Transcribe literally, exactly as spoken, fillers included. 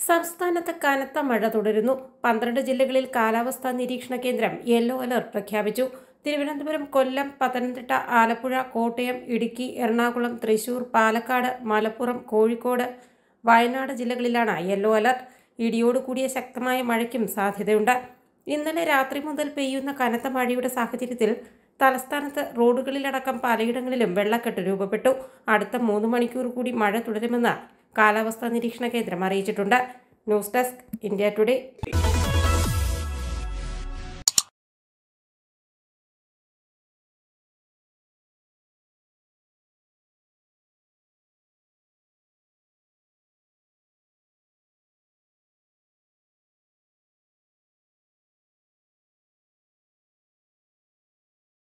സംസ്ഥാനത്ത് കനത്ത മഴ തുടരുന്നു. പന്ത്രണ്ട് ജില്ലകളിൽ കാലാവസ്ഥാ നിരീക്ഷണ കേന്ദ്രം യെല്ലോ അലർട്ട് പ്രഖ്യാപിച്ചു. തിരുവനന്തപുരം, കൊല്ലം, പത്തനംതിട്ട, ആലപ്പുഴ, കോട്ടയം, ഇടുക്കി, എറണാകുളം, തൃശൂർ, പാലക്കാട്, മലപ്പുറം, കോഴിക്കോട്, വയനാട് ജില്ലകളിലാണ് യെല്ലോ അലർട്ട്. ഇടിയോടുകൂടിയ ശക്തമായ മഴയ്ക്കും സാധ്യതയുണ്ട്. ഇന്നലെ രാത്രി മുതൽ പെയ്യുന്ന കനത്ത മഴയുടെ സാഹചര്യത്തിൽ തലസ്ഥാനത്ത് റോഡുകളിലടക്കം പലയിടങ്ങളിലും വെള്ളക്കെട്ട് രൂപപ്പെട്ടു. അടുത്ത മൂന്ന് മണിക്കൂർ കൂടി മഴ തുടരുമെന്ന് കാലാവസ്ഥാ നിരീക്ഷണ കേന്ദ്രം അറിയിച്ചിട്ടുണ്ട്. News desk, India today.